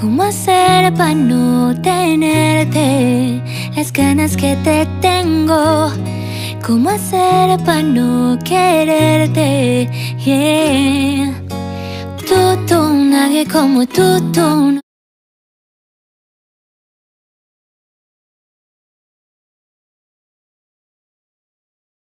¿Cómo hacer para no tenerte las ganas que te tengo? ¿Cómo hacer para no quererte? Yeah. Tú, nadie como tú.